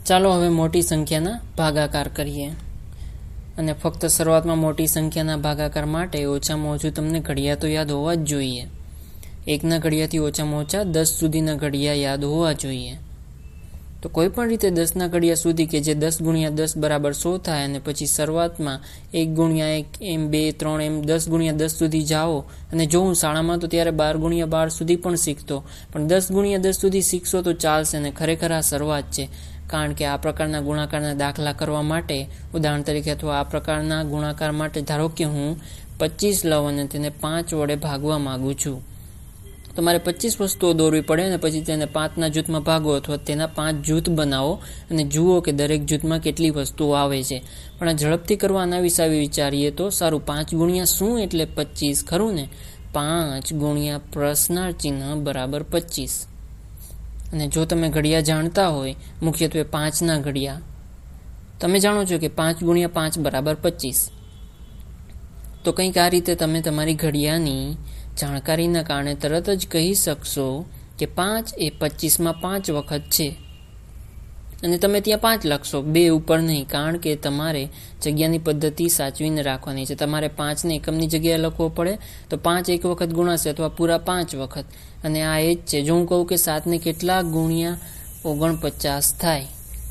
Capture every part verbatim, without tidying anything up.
ચાલો હવે મોટી સંખ્યાના ભાગાકાર કરીએ અને ફક્ત શરૂઆતમાં મોટી સંખ્યાના ભાગાકાર માટે ઓછામાં ઓછું તમને ઘડિયા તો યાદ હોવા જ જોઈએ. એકના ઘડિયાથી ઓછામાં ઓછા દસ સુધીના ઘડિયા યાદ હોવા જોઈએ. તો કોઈ પણ રીતે દસના ઘડિયા સુધી કે જે દસ ગુણ્યા દસ બરાબર સો થાય અને પછી શરૂઆતમાં એક ગુણ્યા એક એમ બે ત્રણ એમ દસ ગુણ્યા દસ સુધી જાઓ. અને જો હું શાળામાં તો ત્યારે બાર ગુણ્યા બાર સુધી પણ શીખતો, પણ દસ ગુણ્યા દસ સુધી શીખશો તો ચાલશે ને ખરેખર આ શરૂઆત છે. કારણ કે આ પ્રકારના ગુણાકારના દાખલા કરવા માટે, ઉદાહરણ તરીકે અથવા આ પ્રકારના ગુણાકાર માટે ધારો કે હું પચીસ લઉં અને તેને પાંચ વડે ભાગવા માંગુ છું, તો મારે પચીસ વસ્તુઓ દોરવી પડે અને પછી તેને પાંચના જૂથમાં ભાગો અથવા તેના પાંચ જૂથ બનાવો અને જુઓ કે દરેક જૂથમાં કેટલી વસ્તુઓ આવે છે. પણ આ ઝડપથી કરવાના વિશે વિચારીએ તો સારું, પાંચ ગુણ્યા શું એટલે પચીસ, ખરું ને? પાંચ ગુણ્યા પ્રશ્નાર્થ ચિહ્ન બરાબર પચીસ. અને જો તમે ઘડિયા જાણતા હોય, મુખ્યત્વે પાંચના ઘડિયા, તમે જાણો છો કે પાંચ ગુણ્યા પાંચ બરાબર પચીસ. તો કંઈક આ રીતે તમે તમારી ઘડિયાની જાણકારીના કારણે તરત જ કહી શકશો કે પાંચ એ પચીસમાં પાંચ વખત છે. અને તમે ત્યાં પાંચ લખશો, બે ઉપર નહીં, કારણ કે તમારે જગ્યાની પદ્ધતિ સાચવીને રાખવાની છે. તમારે પાંચને એકમની જગ્યાએ લખવો પડે તો પાંચ એક વખત ગુણાશે અથવા પૂરા પાંચ વખત. અને આ એ જ છે. જો હું કહું કે સાતને કેટલા ગુણ્યા ઓગણપચાસ થાય,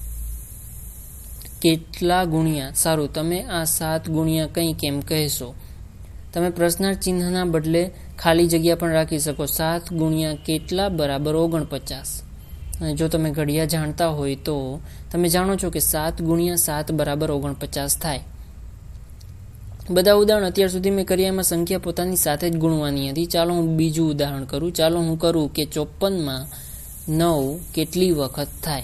કેટલા ગુણ્યા, સારું, તમે આ સાત ગુણ્યા કંઈ કેમ કહેશો. તમે પ્રશ્નાર્થ ચિહ્નના બદલે ખાલી જગ્યા પણ રાખી શકો, સાત ગુણ્યા કેટલા બરાબર ઓગણપચાસ. અને જો તમે ઘડિયા જાણતા હોય તો તમે જાણો છો કે સાત ગુણ્યા સાત બરાબર ઓગણપચાસ થાય. બધા ઉદાહરણ અત્યાર સુધી મેં કર્યા એમાં સંખ્યા પોતાની સાથે જ ગુણવાની હતી. ચાલો હું બીજું ઉદાહરણ કરું. ચાલો હું કરું કે ચોપનમાં નવ કેટલી વખત થાય.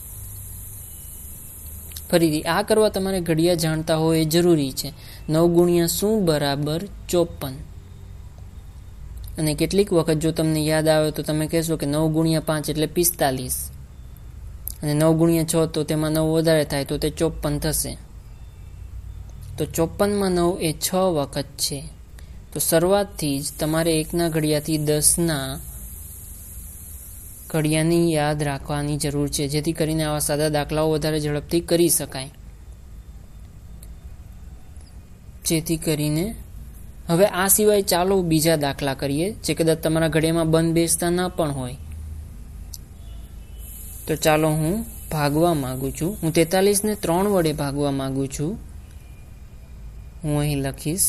ફરીથી આ કરવા તમારે ઘડિયા જાણતા હોય એ જરૂરી છે. નવ ગુણ્યા શું બરાબર ચોપન. અને કેટલીક વખત જો તમને યાદ આવે તો તમે કહેશો કે નવ ગુણ્યા પાંચ એટલે પિસ્તાલીસ. અને નવ ગુણ્યા છ તો તેમાં નવ વધારે થાય તો તે ચોપન થશે. તો ચોપનમાં નવ એ છ વખત છે. તો શરૂઆતથી જ તમારે એકના ઘડિયાથી દસના ઘડિયાની યાદ રાખવાની જરૂર છે, જેથી કરીને આવા સાદા દાખલાઓ વધારે ઝડપથી કરી શકાય. જેથી કરીને હવે આ સિવાય ચાલો બીજા દાખલા કરીએ જે કદાચ તમારા ઘડિયામાં બંધ બેસતા ન પણ હોય. તો ચાલો હું ભાગવા માંગુ છું. હું તેતાલીસ ને ત્રણ વડે ભાગવા માંગુ છું. હું અહીં લખીશ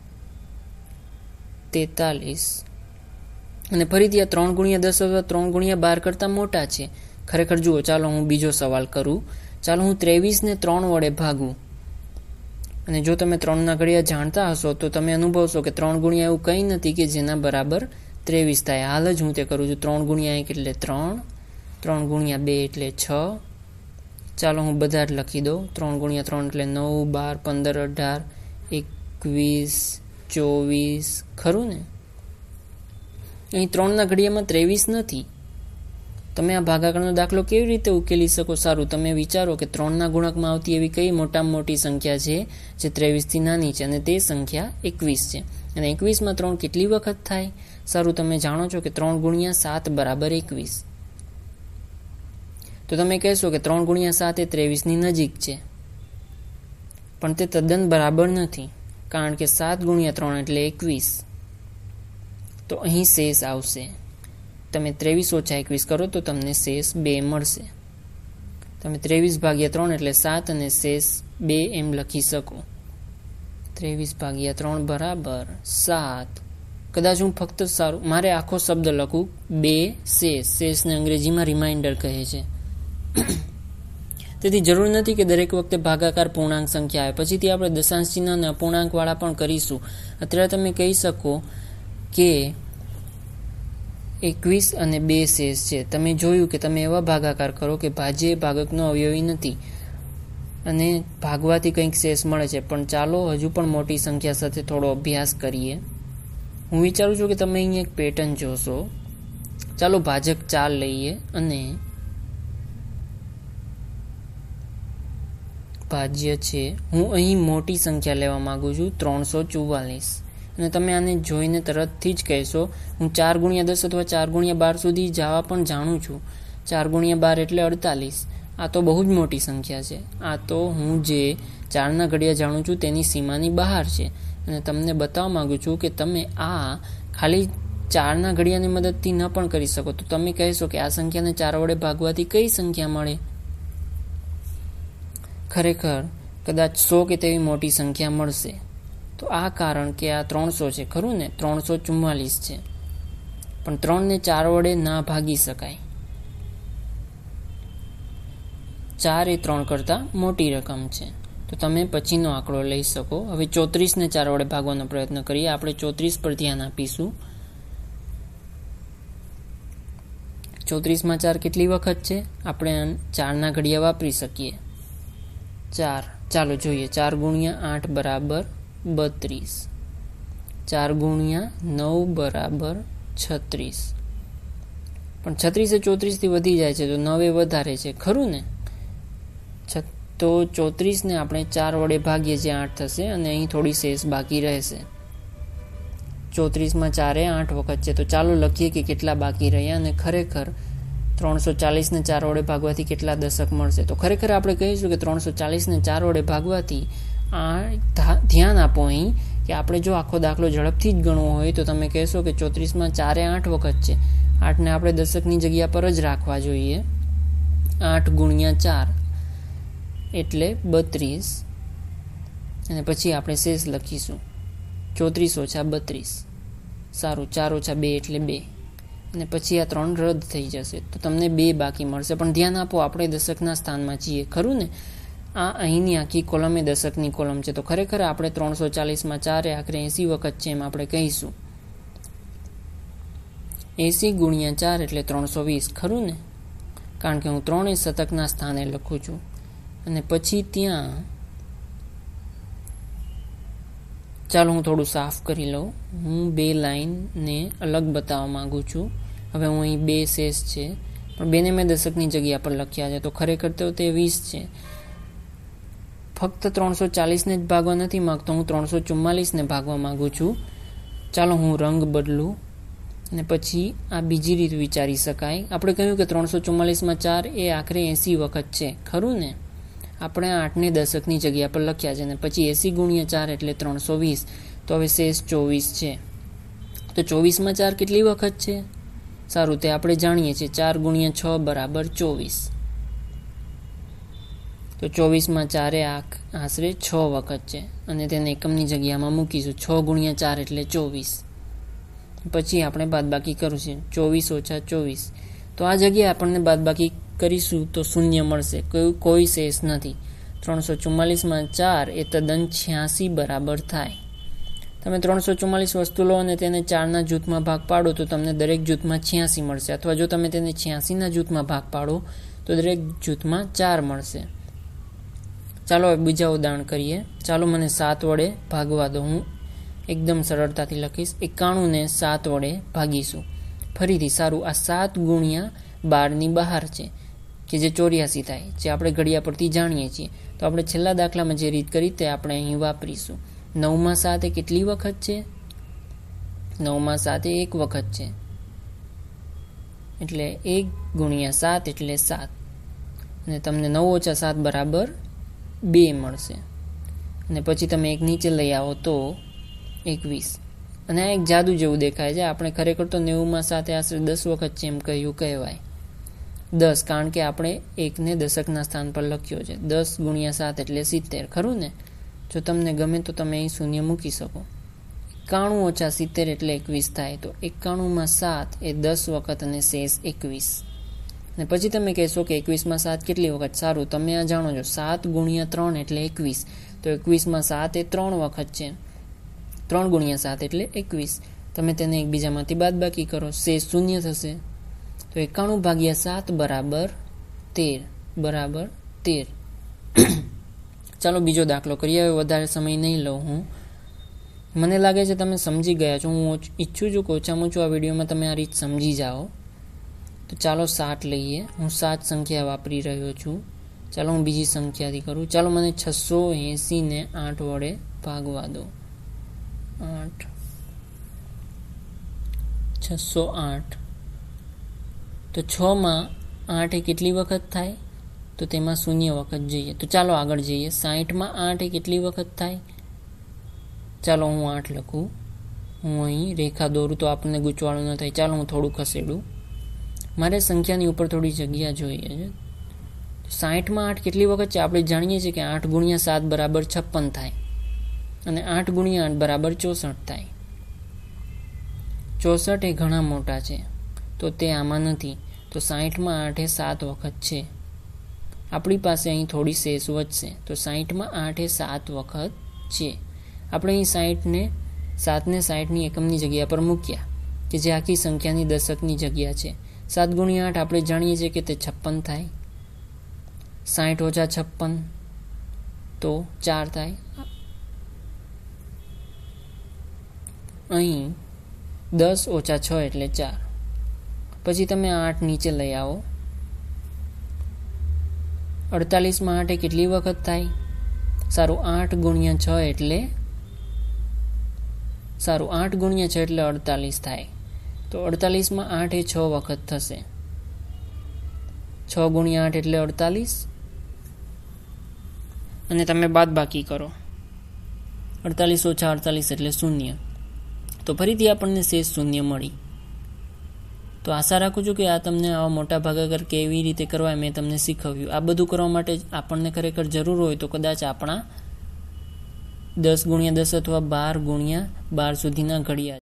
તેતાલીસ. અને ફરીથી આ ત્રણ ગુણ્યા દસ અથવા ત્રણ ગુણ્યા બાર કરતા મોટા છે. ખરેખર જુઓ, ચાલો હું બીજો સવાલ કરું. ચાલો હું ત્રેવીસ ને ત્રણ વડે ભાગું. અને જો તમે ત્રણના ઘડિયા જાણતા હશો તો તમે અનુભવશો કે ત્રણ ગુણ્યા એવું કંઈ નથી કે જેના બરાબર ત્રેવીસ થાય. હાલ જ હું તે કરું છું. ત્રણ ગુણ્યા એક એટલે ત્રણ, ત્રણ ગુણ્યા બે એટલે છ. ચાલો હું બધા જ લખી દઉં. ત્રણ ગુણ્યા ત્રણ એટલે નવ, બાર, પંદર, અઢાર, એકવીસ, ચોવીસ, ખરું ને? અહીં ત્રણના ઘડિયામાં ત્રેવીસ નથી. તમે આ ભાગાકારનો દાખલો કેવી રીતે ઉકેલી શકો? સારું, તમે વિચારો કે ત્રણના ગુણકમાં આવતી એવી કઈ મોટામાં મોટી સંખ્યા છે જે ત્રેવીસથી નાની છે, અને તે સંખ્યા એકવીસ છે. અને એકવીસમાં ત્રણ કેટલી વખત થાય? સારું, તમે જાણો છો કે ત્રણ ગુણ્યા સાત બરાબર એકવીસ. તો તમે કહેશો કે ત્રણ ગુણ્યા સાત એ ત્રેવીસની નજીક છે, પણ તે તદ્દન બરાબર નથી, કારણ કે સાત ગુણ્યા ત્રણ એટલે એકવીસ. તો અહીં શેષ આવશે. તમે ત્રેવીસ ઓછા એકવીસ કરો તો તમને શેષ બે મળશે. તમે ત્રેવીસ ભાગ્યા ત્રણ એટલે સાત અને શેષ બે એમ લખી શકો. ત્રેવીસ ભાગ્યા ત્રણ બરાબર સાત. કદાચ હું ફક્ત સારું મારે આખો શબ્દ લખું, બે શેષ. શેષને અંગ્રેજીમાં રિમાઇન્ડર કહે છે. તેથી જરૂર નથી કે દરેક વખતે ભાગાકાર પૂર્ણાંક સંખ્યા આવે. પછીથી આપણે દશાંશ ચિહ્ન અને અપૂર્ણાંકવાળા પણ કરીશું. અત્યારે તમે કહી શકો કે એકવીસ અને બે શેષ છે. તમે જોયું કે તમે એવા ભાગાકાર કરો કે ભાજ્ય ભાગકનો અવયવી નથી અને ભાગવાથી કંઈક શેષ મળે છે. પણ ચાલો હજુ પણ મોટી સંખ્યા સાથે થોડો અભ્યાસ કરીએ. હું વિચારું છું કે તમે અહીં એક પેટર્ન જોશો. ચાલો ભાજક ચાર લઈએ અને ભાજ્ય છે. હું અહીં મોટી સંખ્યા લેવા માંગુ છું, ત્રણસો ચુમ્માલીસ. અને તમે આને જોઈને તરતથી જ કહેશો હું ચાર ગુણ્યા દસ અથવા ચાર ગુણ્યા બાર સુધી જવા પણ જાણું છું. ચાર ગુણ્યા બાર એટલે અડતાલીસ. આ તો બહુ જ મોટી સંખ્યા છે. આ તો હું જે ચારના ઘડિયા જાણું છું તેની સીમાની બહાર છે અને તમને બતાવવા માંગુ છું કે તમે આ ખાલી ચારના ઘડિયાની મદદથી ન પણ કરી શકો. તો તમે કહેશો કે આ સંખ્યાને ચાર વડે ભાગવાથી કઈ સંખ્યા મળે? ખરેખર કદાચ સો કે તેવી મોટી સંખ્યા મળશે. તો આ કારણ કે આ ત્રણસો છે, ખરું ને? ત્રણસો ચુમ્માલીસ છે, પણ ત્રણને ચાર વડે ના ભાગી શકાય. ચાર એ ત્રણ કરતાં મોટી રકમ છે. તો તમે પછીનો આંકડો લઈ શકો. હવે ચોત્રીસને ચાર વડે ભાગવાનો પ્રયત્ન કરીએ. આપણે ચોત્રીસ પર ધ્યાન આપીશું. ચોત્રીસમાં ચાર કેટલી વખત છે? આપણે ચારના ઘડિયા વાપરી શકીએ. ચાર. ચાલો જોઈએ. ચાર ગુણ્યા આઠ બરાબર બત્રીસ. ચાર ગુણ્યા નવ બરાબર છત્રીસ. પણ છત્રીસ એ ચોત્રીસથી વધી જાય છે, તો નવ એ વધારે છે, ખરું ને? તો ચોત્રીસને આપણે ચાર વડે ભાગીએ જે આઠ થશે અને અહીં થોડી શેષ બાકી રહેશે. ચોત્રીસમાં ચારે આઠ વખત છે, તો ચાલો લખીએ કે કેટલા બાકી રહ્યા. અને ખરેખર ત્રણસો ચાલીસને ચાર વડે ભાગવાથી કેટલા દશક મળશે? તો ખરેખર આપણે કહીશું કે ત્રણસો ચાલીસને ચાર વડે ભાગવાથી આ ધ્યાન આપો અહીં કે આપણે જો આખો દાખલો ઝડપથી જ ગણવો હોય તો તમે કહેશો કે ચોત્રીસમાં ચારે આઠ વખત છે. આઠને આપણે દશકની જગ્યા પર જ રાખવા જોઈએ. આઠ ગુણ્યા ચાર એટલે બત્રીસ, અને પછી આપણે શેષ લખીશું ચોત્રીસ ઓછા બત્રીસ. સારું, ચાર ઓછા બે એટલે બે, અને પછી આ ત્રણ રદ થઈ જશે, તો તમને બે બાકી મળશે. પણ ધ્યાન આપો, આપણે દશકના સ્થાનમાં છીએ, ખરું ને? આ અહીંની આખી કોલમ એ દશકની કોલમ છે. તો ખરેખર આપણે ત્રણસો ચાલીસમાં ચાર એ આખરે એસી વખત છે એમ આપણે કહીશું. એસી ગુણ્યા ચાર એટલે ત્રણસો વીસ, ખરું ને? કારણ કે હું ત્રણે શતકના સ્થાને લખું છું. અને પછી ત્યાં ચાલો હું થોડું સાફ કરી લઉં. હું બે લાઈનને અલગ બતાવવા માંગુ છું. હવે હું અહીં બે શેષ છે, પણ બેને મેં દશકની જગ્યા પર લખ્યા છે, તો ખરેખર તો તે વીસ છે. ફક્ત ત્રણસો ચાલીસને જ ભાગવા નથી માંગતો, હું ત્રણસો ચુમ્માલીસને ભાગવા માંગુ છું. ચાલો હું રંગ બદલું અને પછી આ બીજી રીત વિચારી શકાય. આપણે કહ્યું કે ત્રણસો ચુમ્માલીસમાં ચાર એ આખરે એસી વખત છે, ખરું ને? આપણે આઠને દશકની જગ્યા પર લખ્યા છે, અને પછી એસી ગુણ્યા ચાર એટલે ત્રણસો વીસ. તો હવે શેષ ચોવીસ છે. તો ચોવીસમાં ચાર કેટલી વખત છે? સારું, તે આપણે જાણીએ છીએ. ચાર ગુણ્યા છ બરાબર ચોવીસ. તો ચોવીસમાં ચારે આશરે છ વખત છે, અને તેને એકમની જગ્યામાં મૂકીશું. છ ગુણ્યા ચાર એટલે ચોવીસ. પછી આપણે બાદબાકી કરીશું. ચોવીસ ઓછા ચોવીસ. તો આ જગ્યાએ આપણને બાદબાકી કરીશું તો શૂન્ય મળશે. કોઈ કોઈ શેષ નથી. ત્રણસો ચુમ્માલીસમાં ચાર એ તદ્દન છ્યાસી બરાબર થાય. તમે ત્રણસો ચુમ્માલીસ વસ્તુ લો અને તેને ચારના જૂથમાં ભાગ પાડો તો તમને દરેક જૂથમાં છ્યાસી મળશે. અથવા જો તમે તેને છ્યાસીના જૂથમાં ભાગ પાડો તો દરેક જૂથમાં ચાર મળશે. ચાલો હવે બીજા ઉદાહરણ કરીએ. ચાલો મને સાત વડે ભાગવા દો. હું એકદમ સરળતાથી લખીશ. એકાણુંને સાત વડે ભાગીશું. ફરીથી સારું, આ સાત ગુણ્યા બારની બહાર છે કે જે ચોર્યાસી થાય, જે આપણે ઘડિયા પરથી જાણીએ છીએ. તો આપણે છેલ્લા દાખલામાં જે રીત કરી તે આપણે અહીં વાપરીશું. નવમાં સાત એ કેટલી વખત છે? નવમાં સાત એ એક વખત છે, એટલે એક ગુણ્યા સાત એટલે સાત, અને તમને નવ ઓછા સાત બરાબર બે મળશે. અને પછી તમે એક નીચે લઈ આવો તો એકવીસ. અને આ એક જાદુ જેવું દેખાય છે. આપણે ખરેખર તો નેવુંમાં સાત આશરે દસ વખત છે એમ કહ્યું કહેવાય. દસ, કારણ કે આપણે એકને દશકના સ્થાન પર લખ્યો છે. દસ ગુણ્યા સાત એટલે સિત્તેર, ખરું ને? જો તમને ગમે તો તમે અહીં શૂન્ય મૂકી શકો. એકાણું ઓછા સિત્તેર એટલે એકવીસ થાય. તો એકાણુંમાં સાત એ દસ વખત અને શેષ એકવીસ. અને પછી તમે કહેશો કે એકવીસમાં સાત કેટલી વખત? સારું, તમે આ જાણો છો. સાત ગુણ્યા ત્રણ એટલે એકવીસ. તો એકવીસમાં સાત એ ત્રણ વખત છે. ત્રણ ગુણ્યા સાત એટલે એકવીસ. તમે તેને એકબીજામાંથી બાદબાકી કરો, શેષ શૂન્ય થશે. તો એકાણું ભાગ્યા સાત બરાબર તેર. બરાબર તેર. ચાલો બીજો દાખલો કરીએ. હવે વધારે સમય નહીં લઉં હું. મને લાગે છે તમે સમજી ગયા છો. હું ઈચ્છું છું કે ઓછામાં ઓછું આ વિડીયોમાં તમે આ રીત સમજી જાઓ. તો ચાલો સાત લઈએ. હું સાત સંખ્યા વાપરી રહ્યો છું. ચાલો હું બીજી સંખ્યાથી કરું. ચાલો મને છસો એંસીને આઠ વડે ભાગવા દો. આઠ છસો આઠ. તો છમાં આઠ એ કેટલી વખત થાય? તો તો તેમાં શૂન્ય વખત જઈએ. તો ચાલો આગળ જઈએ. સાહીઠમાં આઠ એ કેટલી વખત થાય? ચાલો હું આઠ લખું. હું અહીં રેખા દોરું તો આપણને ગૂંચવાડું ન થાય. ચાલો હું થોડું ખસેડું. મારે સંખ્યાની ઉપર થોડી જગ્યા જોઈએ છે. સાહીઠમાં આઠ કેટલી વખત છે? આપણે જાણીએ છીએ કે આઠ ગુણ્યા સાત બરાબર છપ્પન થાય અને આઠ ગુણ્યા આઠ બરાબર ચોસઠ થાય. ચોસઠ એ ઘણા મોટા છે તો તે આમાં નથી. તો સાહીઠમાં આઠ એ સાત વખત છે. આપણી પાસે અહીં થોડી શેષ વધશે. તો સાહીઠમાં આઠ એ સાત વખત છે. આપણે અહીં સાહીઠને સાતને સાહીઠની એકમની જગ્યા પર મૂક્યા કે જે આખી સંખ્યાની દશકની જગ્યા છે. સાત ગુણ્યા આઠ આપણે જાણીએ છીએ કે તે છપ્પન થાય. સાહીઠ ઓછા છપ્પન તો ચાર થાય. અહીં દસ ઓછા છ એટલે ચાર. પછી તમે આઠ નીચે લઈ આવો. અડતાલીસમાં આઠ એ કેટલી વખત થાય? સારું, આઠ ગુણ્યા છ એટલે સારું આઠ ગુણ્યા છ એટલે અડતાલીસ થાય. તો અડતાલીસમાં આઠ એ છ વખત થશે. છ ગુણ્યા આઠ એટલે અડતાલીસ અને તમે બાદ બાકી કરો. અડતાલીસ ઓછા અડતાલીસ એટલે શૂન્ય. તો ફરીથી આપણને શેષ શૂન્ય મળી. તો આશા રાખું છું કે આ તમને આવા મોટા ભાગાકાર કેવી રીતે કરવા મેં તમને શીખવ્યું. આ બધું કરવા માટે આપણને ખરેખર જરૂર હોય તો કદાચ આપણા દસ ગુણ્યા દસ અથવા બાર ગુણ્યા બાર સુધીના ઘડિયા